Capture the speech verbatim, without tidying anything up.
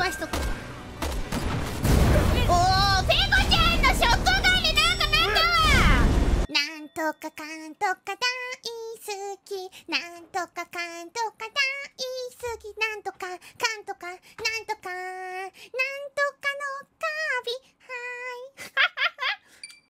わしとく。おー、ペコちゃんのショットガンでなんかなったわ。なんとかかんとか大好き、なんとかかんとか大好き、なんとかかんとかなんとかなんと